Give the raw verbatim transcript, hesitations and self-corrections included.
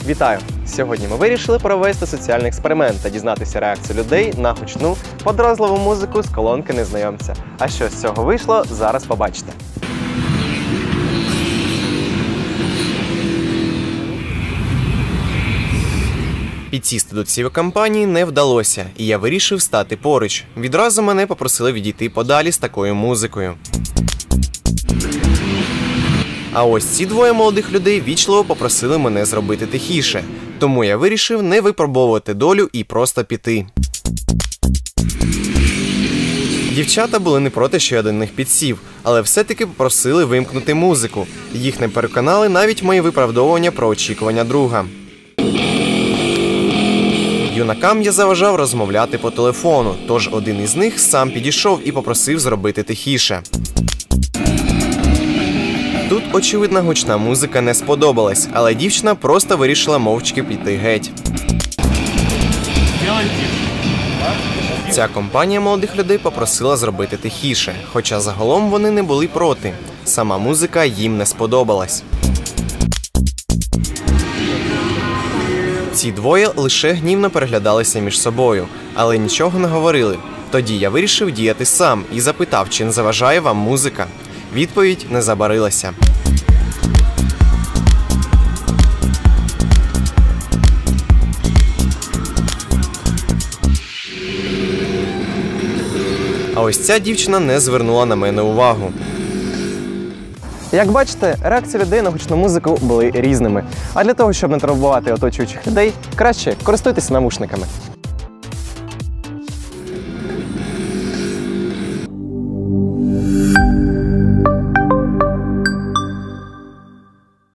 Вітаю! Сьогодні ми вирішили провести соціальний експеримент та дізнатися реакцію людей на гучну, подразливу музику з колонки незнайомця. А що з цього вийшло, зараз побачите. Підсісти до цієї компанії не вдалося, і я вирішив стати поруч. Відразу мене попросили відійти подалі з такою музикою. А ось ці двоє молодих людей вічливо попросили мене зробити тихіше. Тому я вирішив не випробовувати долю і просто піти. Дівчата були не проти, що я до них підсів, але все-таки попросили вимкнути музику. Їх не переконали навіть мої виправдовування про очікування друга. Юнакам я заважав розмовляти по телефону, тож один із них сам підійшов і попросив зробити тихіше. Тут, очевидно, гучна музика не сподобалась, але дівчина просто вирішила мовчки піти геть. Ця компанія молодих людей попросила зробити тихіше, хоча загалом вони не були проти. Сама музика їм не сподобалась. Ці двоє лише гнівно переглядалися між собою, але нічого не говорили. Тоді я вирішив діяти сам і запитав, чи не заважає вам музика. Відповідь не забарилася. А ось ця дівчина не звернула на мене увагу. Як бачите, реакції людей на гучну музику були різними. А для того, щоб не турбувати оточуючих людей, краще користуйтесь навушниками.